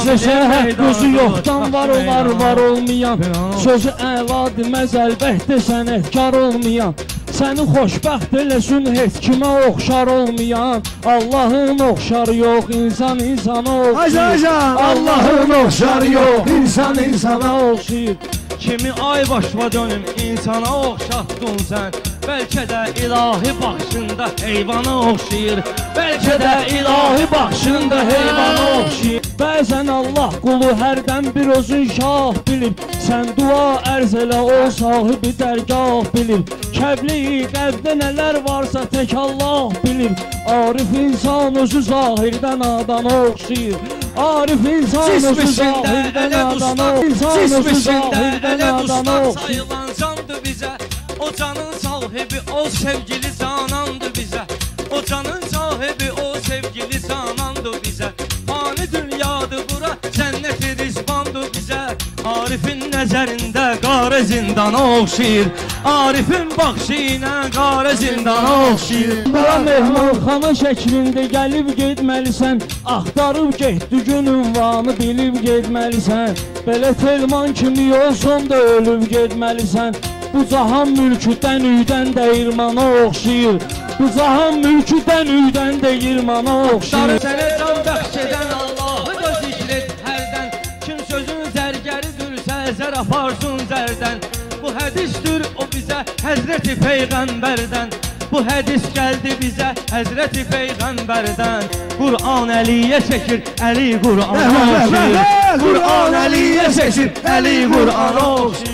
Sözə gözü yoxdan var olar, var olmayan. Sözü əladır, məzəlbəkdə sənətkar olmayan. Səni xoşbəxt eləsin, heç kimə oxşar olmayan. Allahın oxşarı yox, insan insana oxşayır. Allahın oxşarı yox, insan insana oxşayır. Kimi ay başva dönüm, insana oxşatdın sən. Bəlkə də ilahi baxışında heyvana oxşayır. Bəlkə də ilahi baxışında heyvana oxşayır. Bəzən Allah qulu hərdən bir özün şah bilir. Sən dua ərz elə, o sahibi dərgah bilir. Kəbli qəlbdə nələr varsa tək Allah bilir. Arif insan özü zahirdən adana oxşayır. Arif insan özü zahirdən adana oxşayır. Cismisində ələ dustan sayılan candır bizə. O canın sahibi, o sevgili canandır bizə. O canın sahibi, o sevgili canandır bizə. Fani dünyadır bura, cənnət-i rizvandır bizə. Arifin nəzərində qarə zindana oxşayır. Arifin baxışı ilə qarə zindana oxşayır. Bala mehmanxana şəklində gəlib getməlisən. Axtarıb getdi gün ünvanı bilib getməlisən. Belə telman kimi olsun da ölüb getməlisən. Bu cahan mülküdən üydən dəyirmana oxşayır. Bu cahan mülküdən üydən dəyirmana oxşayır. Sənə can bəxş edən Allahı da zikr et hərdən. Kim sözün zərgəridürsə zər aparsın zərdən. Bu hədisdir o bizə Həzreti Peyğəmbərdən. Bu hədis gəldi bizə Həzreti Peyğəmbərdən. Qur'an Əliyə çəkir, Əli Qur'ana oxşayır. Qur'an Əliyə çəkir, Əli Qur'ana oxşayır.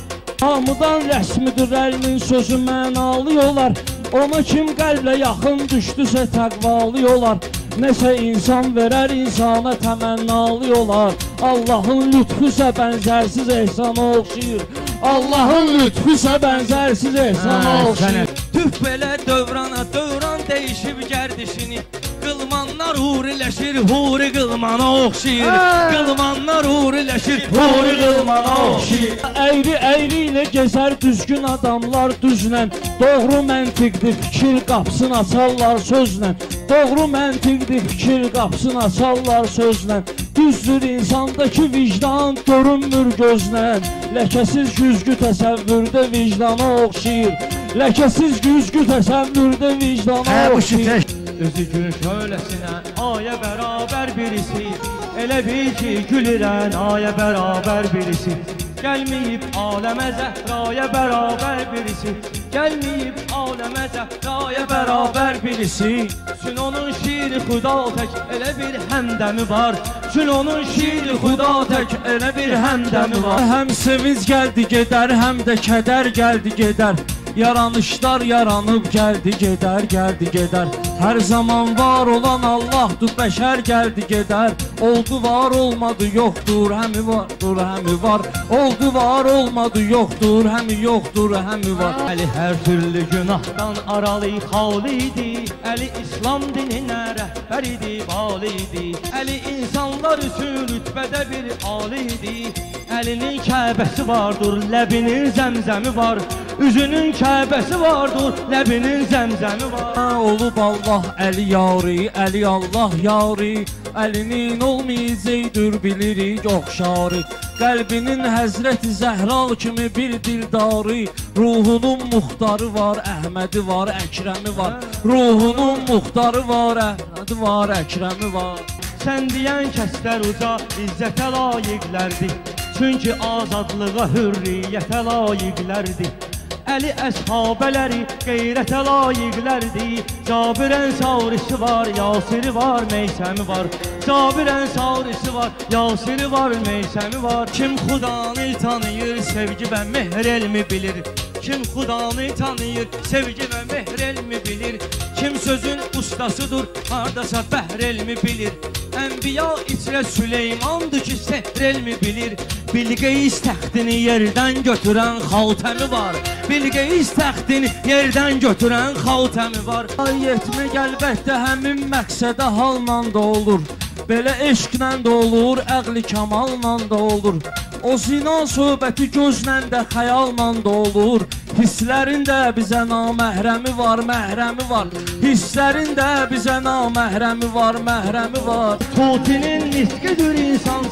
Hamıdan rəsmidir əlinin sözü mənalı olar. Ona kim qəlblə yaxın düşdüsə təqvalı olar. Nəsə insan verər insana təmənnalı olar. Allahın lütfüsə bənzərsiz ehsana oxşayır. Allahın lütfüsə bənzərsiz ehsana oxşayır. Tüf belə dövrana, dövran dəyişib gərdişini. Qılmanlar huriləşir, huri qılmana oxşayır. Qılmanlar huriləşir, huri qılmana oxşayır. Əyri ilə gezər düzgün adamlar düzlə. Doğru məntiqdir, fikir qapısını açarlar sözlə. Doğru məntiqdir, fikir qapısını açarlar sözlə. Düzdür insandakı vicdan görünmür gözlə. Ləkəsiz güzgü təsəvvürdə vicdana oxşayır. Ləkəsiz güzgü təsəvvürdə vicdana oxşayır. Üzü gün şöləsinə aya bərabər birisi. Elə bil ki gülürən aya bərabər birisi. Gəlməyib aləmə Zəhraya bərabər birisi. Gəlməyib aləmə Zəhraya bərabər birisi. Çün onun şiiri xuda tək elə bir həmdəmi var. Çün onun şiiri xuda tək elə bir həmdəmi var. Həm sevinç gəldi gedər, həm də kədər gəldi gedər. Yaranışlar yaranıb gəldi gedər, gəldi gedər. Hər zaman var olan Allahdır, bəşər gəldi gedər. Oldu var olmadı yoxdur, həmi vardır, həmi var. Oldu var olmadı yoxdur, həmi yoxdur, həmi var. Əli hər türlü günahdan aralı xali idi. Əli İslam dininə rəhbər idi, vali idi. Əli insanlar üçün rütbədə bir ali idi. Əlinin Kəbəsi vardır, ləbinin zəmzəmi var. Üzünün Kəbəsi vardır, ləbinin zəmzəmi var. Olub Allah Əli yari, Əli Allah yari. Əlinin olmayacaqdır bilirik oxşarı. Qəlbinin Həzrəti Zəhra kimi bir dildarı. Ruhunun muxtarı var, Əhmədi var, Əkrəmi var. Ruhunun muxtarı var, Əhmədi var, Əkrəmi var. Sən deyən kəslər uca izzətə layiqlərdir. Çünki azadlığa, hürriyyətə layiqlərdir. Əli əshabələri qeyrətə layiqlərdir. Cabir Ənsarisi var, Yasiri var, Meysəmi var. Cabir Ənsarisi var, Yasiri var, Meysəmi var. Kim Xudanı tanıyır, sevgi və mehr elmi bilir. Kim Xudanı tanıyır, sevgi və mehr elmi bilir. Kim sözün ustasıdır, hardasa bəhr elmi bilir. Ənbiya içrə Süleymandır ki, sehr elmi bilir. Bilqeyis təxtini yerdən götürən xaltəmi var. Bilqeyis təxtini yerdən götürən xaltəmi var. Ayetmə qəlbətdə həmin məqsədə halla da olur. Belə eşqlə də olur, əqli kamalla da olur. O zina söhbəti gözlə də xəyalla da olur. Hisslərində bizə naməhrəmi var, məhrəmi var. Hisslərində bizə naməhrəmi var, məhrəmi var. Tutinin nitqidir insan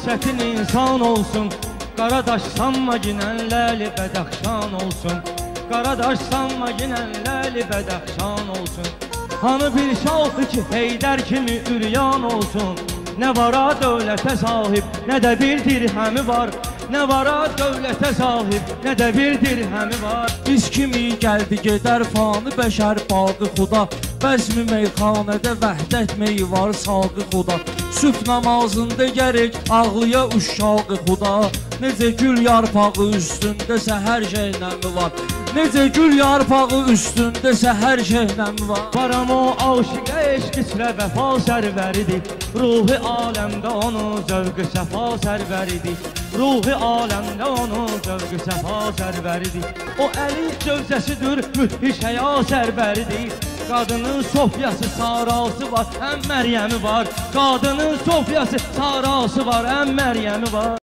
rüxsətin insan olsun. Qaradaş sanma ginən ləli bədəxşan olsun. Qaradaş sanma ginən ləli bədəxşan olsun. Hanı bir şahı ki Heydər kimi üryan olsun. Nə vara dövlətə sahib, nə də bir dirhəmi var. Nə vara dövlətə sahib, nə də bir dirhəmi var. Biz kimi gəldi gedər fanı bəşər bağı xuda. Bəzmi meyxanədə vəhdət meyi var sağı xuda. Sübh namazında gərək ağlıya uşağı xuda. Necə gül yarpağı üstündəsə hər şey nəmi var. Necə gül yarpağı üstündəsə hər şey nəmi var. Varam o aşiqə eşq içrə vəfa sərvəridir. Ruhi aləmdə onun zövqü səfa sərvəridir. Ruhi aləmdə onun zövqü səfa sərvəridir. O əli cövzəsidir, müthiş həya sərvəridir. Qadının Sofyası sarası var, həm Məryəmi var. Qadının Sofyası sarası var, həm Məryəmi var.